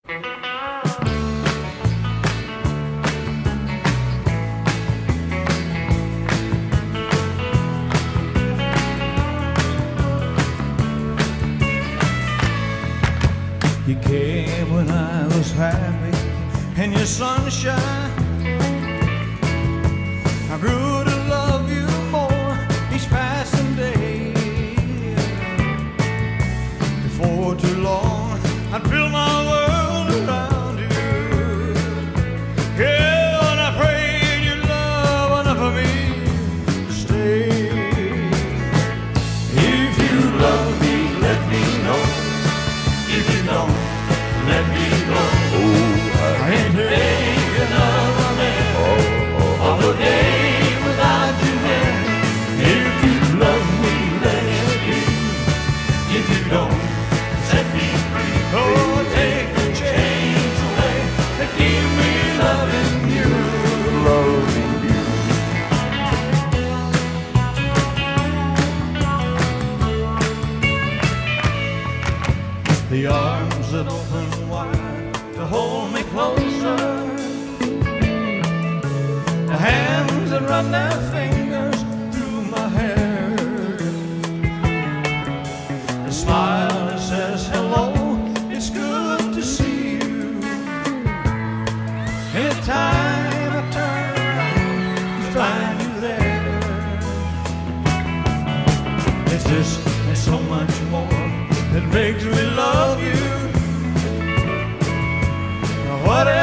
You came when I was happy in your sunshine. I grew to love you more each passing day. Before too long, I'd build my world around you. Yeah, and I prayed you'd love enough of me to stay. If you love me, let me know. If you don't, let me go. I ain't take another man on a day without you there. If you love me, let it be. If you don't, set me free. Oh, take the chains away that keep me loving you. Loving you. The arms that open wide to hold me closer, the hands that run their fingers through my hair, the smile that says hello, it's good to see you. Anytime I turn around to find you there. It's this and so much more that makes me love you. Whatever